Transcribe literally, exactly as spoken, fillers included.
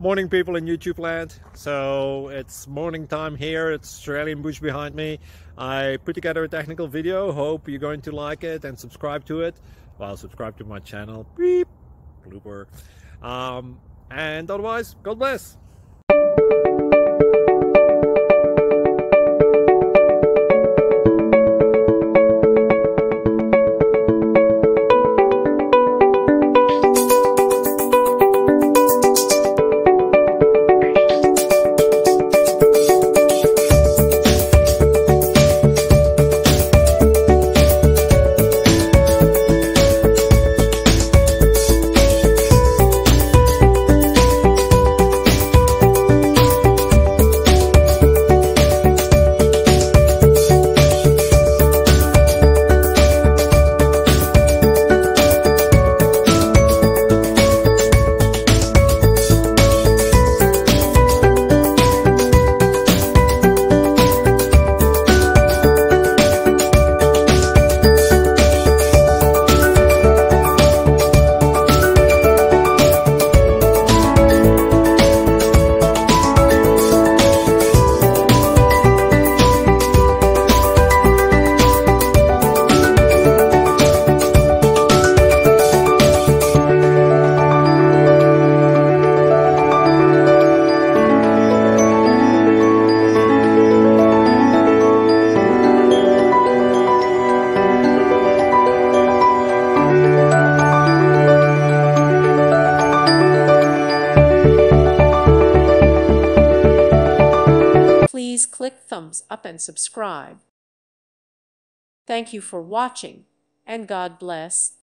Morning, people in YouTube land. So it's morning time here. It's Australian bush behind me. I put together a technical video. Hope you're going to like it and subscribe to it. Well, subscribe to my channel. Beep. Blooper. Um, and otherwise, God bless. Please click thumbs up and subscribe. Thank you for watching, and God bless.